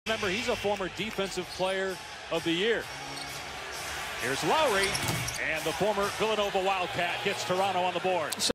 Remember, he's a former Defensive Player of the Year. Here's Lowry, and the former Villanova Wildcat gets Toronto on the board.